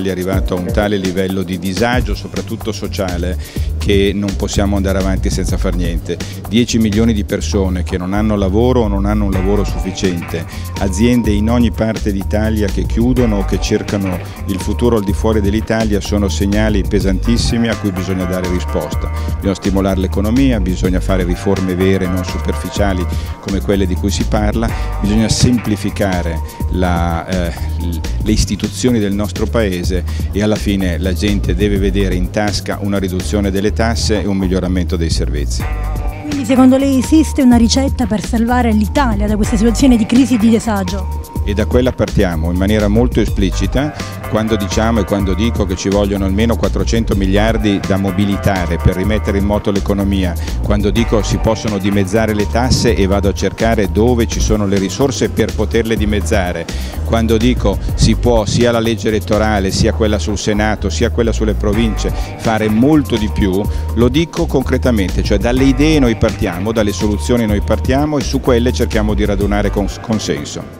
l'Italia è arrivato a un tale livello di disagio, soprattutto sociale, che non possiamo andare avanti senza far niente. 10 milioni di persone che non hanno lavoro o non hanno un lavoro sufficiente, aziende in ogni parte d'Italia che chiudono o che cercano il futuro al di fuori dell'Italia sono segnali pesantissimi a cui bisogna dare risposta. Bisogna stimolare l'economia, bisogna fare riforme vere, non superficiali come quelle di cui si parla, bisogna semplificare le istituzioni del nostro Paese e alla fine la gente deve vedere in tasca una riduzione delle tasse e un miglioramento dei servizi. Quindi secondo lei esiste una ricetta per salvare l'Italia da questa situazione di crisi e di disagio? E da quella partiamo in maniera molto esplicita quando diciamo e quando dico che ci vogliono almeno 400 miliardi da mobilitare per rimettere in moto l'economia, quando dico si possono dimezzare le tasse e vado a cercare dove ci sono le risorse per poterle dimezzare, quando dico si può sia la legge elettorale sia quella sul Senato sia quella sulle province fare molto di più, lo dico concretamente, cioè dalle idee noi partiamo, dalle soluzioni noi partiamo e su quelle cerchiamo di radunare consenso.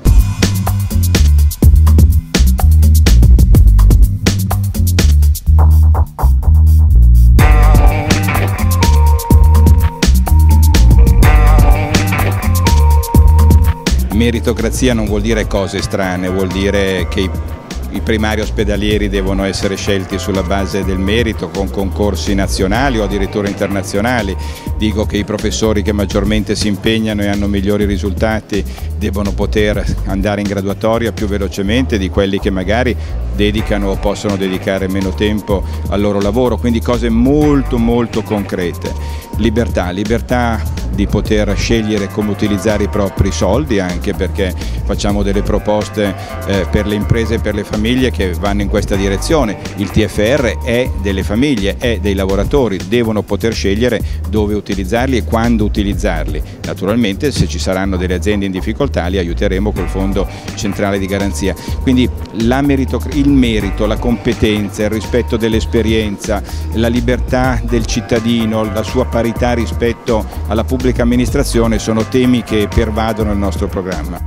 Meritocrazia non vuol dire cose strane, vuol dire che i primari ospedalieri devono essere scelti sulla base del merito con concorsi nazionali o addirittura internazionali. Dico che i professori che maggiormente si impegnano e hanno migliori risultati devono poter andare in graduatoria più velocemente di quelli che magari dedicano o possono dedicare meno tempo al loro lavoro, quindi cose molto concrete. Libertà di poter scegliere come utilizzare i propri soldi, anche perché facciamo delle proposte per le imprese e per le famiglie che vanno in questa direzione. Il TFR è delle famiglie, è dei lavoratori, devono poter scegliere dove utilizzarli e quando utilizzarli. Naturalmente se ci saranno delle aziende in difficoltà li aiuteremo col fondo centrale di garanzia. Quindi il merito, la competenza, il rispetto dell'esperienza, la libertà del cittadino, la sua parità rispetto alla pubblica amministrazione sono temi che pervadono il nostro programma.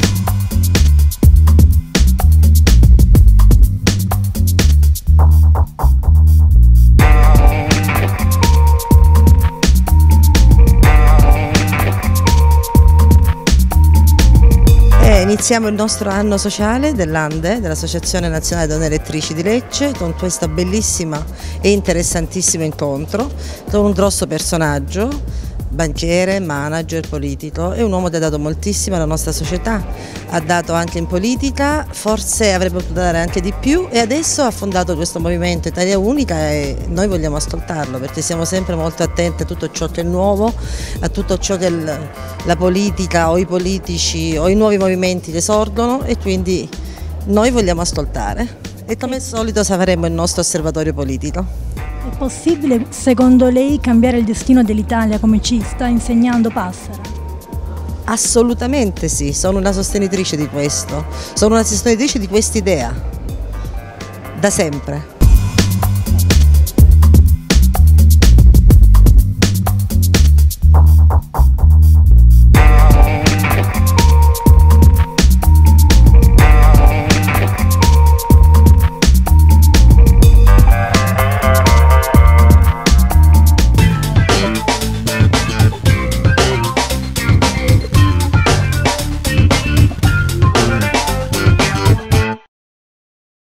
Iniziamo il nostro anno sociale dell'ANDE, dell'Associazione Nazionale Donne Elettrici di Lecce, con questa bellissima e interessantissimo incontro con un grosso personaggio, banchiere, manager, politico, è un uomo che ha dato moltissimo alla nostra società, ha dato anche in politica, forse avrebbe potuto dare anche di più e adesso ha fondato questo movimento Italia Unica e noi vogliamo ascoltarlo perché siamo sempre molto attenti a tutto ciò che è nuovo, a tutto ciò che la politica o i politici o i nuovi movimenti che sorgono e quindi noi vogliamo ascoltare e come al solito faremo il nostro osservatorio politico. È possibile, secondo lei, cambiare il destino dell'Italia come ci sta insegnando Passera? Assolutamente sì, sono una sostenitrice di questo, sono una sostenitrice di quest'idea, da sempre.